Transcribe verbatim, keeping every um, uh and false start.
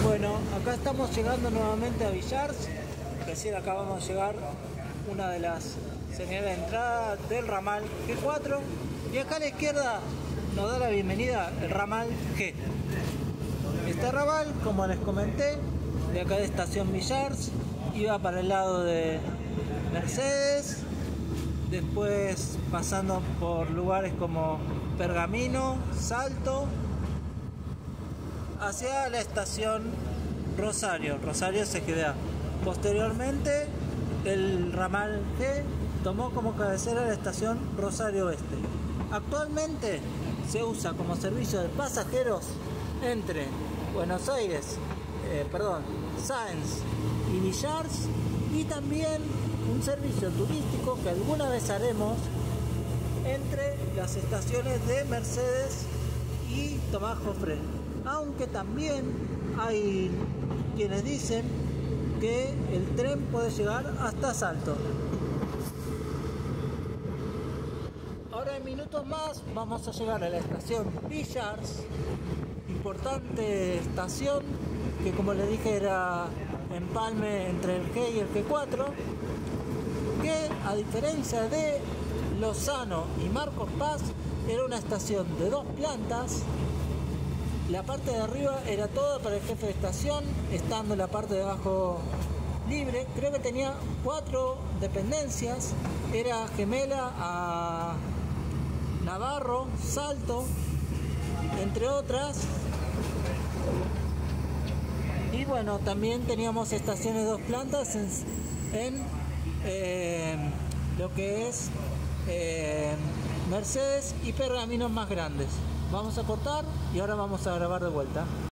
Bueno, acá estamos llegando nuevamente a Villars. Recién acabamos de llegar una de las señales de entrada del ramal G cuatro. Y acá a la izquierda nos da la bienvenida el ramal G. Este ramal, como les comenté, de acá de Estación Villars, iba para el lado de Mercedes, después pasando por lugares como Pergamino, Salto, hacia la estación Rosario, Rosario C G D A. Posteriormente, el ramal G tomó como cabecera la estación Rosario Oeste. Actualmente se usa como servicio de pasajeros entre Buenos Aires, eh, perdón, Sáenz y Villars, y también un servicio turístico que alguna vez haremos entre las estaciones de Mercedes y Tomás Jofré. Aunque también hay quienes dicen que el tren puede llegar hasta Salto. Ahora en minutos más vamos a llegar a la estación Villars, importante estación que, como les dije, era empalme entre el G y el G cuatro, que a diferencia de Lozano y Marcos Paz era una estación de dos plantas. La parte de arriba era toda para el jefe de estación, estando la parte de abajo libre. Creo que tenía cuatro dependencias, era gemela a Navarro, Salto, entre otras. Y bueno, también teníamos estaciones de dos plantas en, en eh, lo que es eh, Mercedes y Pergaminos más grandes. Vamos a cortar y ahora vamos a grabar de vuelta.